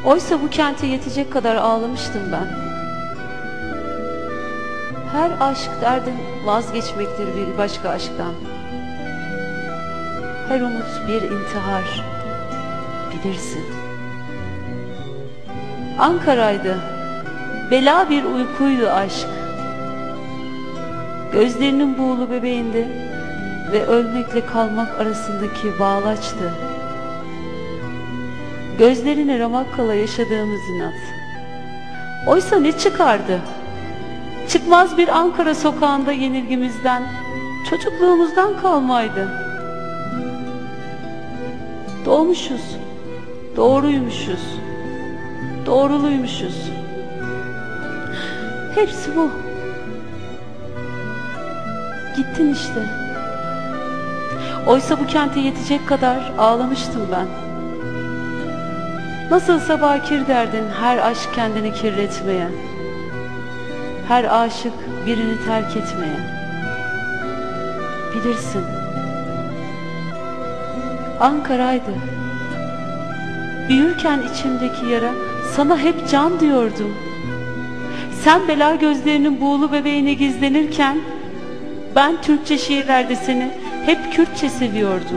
Oysa bu kente yetecek kadar ağlamıştım ben. Her aşk derdin vazgeçmektir bir başka aşktan. Her umut bir intihar, bilirsin. Ankara'ydı, bela bir uykuydu aşk. Gözlerinin buğulu bebeğinde ve ölmekle kalmak arasındaki bağlaçtı. Gözlerine ramakkala yaşadığımız inat. Oysa ne çıkardı? Çıkmaz bir Ankara sokağında yenilgimizden, çocukluğumuzdan kalmaydı. Doğmuşuz, doğruymuşuz, doğruluymuşuz. Hepsi bu. Gittin işte. Oysa bu kente yetecek kadar ağlamıştım ben. Nasılsa bakir derdin her aşk kendini kirletmeye, her aşık birini terk etmeye. Bilirsin. Ankara'ydı. Büyürken içimdeki yara sana hep can diyordum. Sen bela gözlerinin buğulu bebeğine gizlenirken ben Türkçe şiirlerde seni hep Kürtçe seviyordum.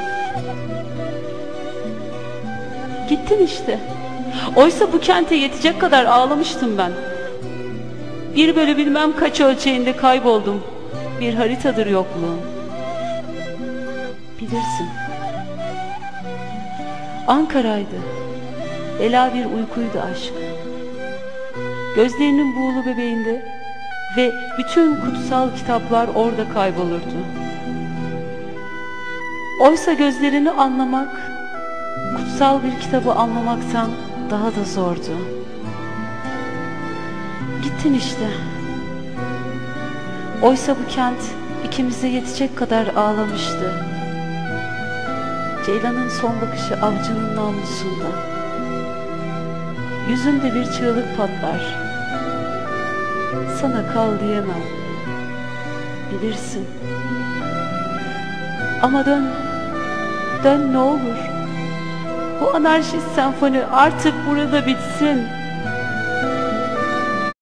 Gittin işte. Oysa bu kente yetecek kadar ağlamıştım ben. 1 bölü bilmem kaç ölçeğinde kayboldum. Bir haritadır yokluğum. Bilirsin. Ankara'ydı. Bela bir uykuydu aşk. Gözlerinin buğulu bebeğinde ve bütün kutsal kitaplar orada kaybolurdu. Oysa gözlerini anlamak, kutsal bir kitabı anlamaktan daha da zordu. Gittin işte. Oysa bu kent ikimize yetecek kadar ağlamıştı. Ceylanın son bakışı avcının namlusunda. Yüzünde bir çığlık patlar. Sana kal diyemem. Bilirsin. Ama dön. Dön ne olur. Bu anarşist senfoni artık burada bitsin.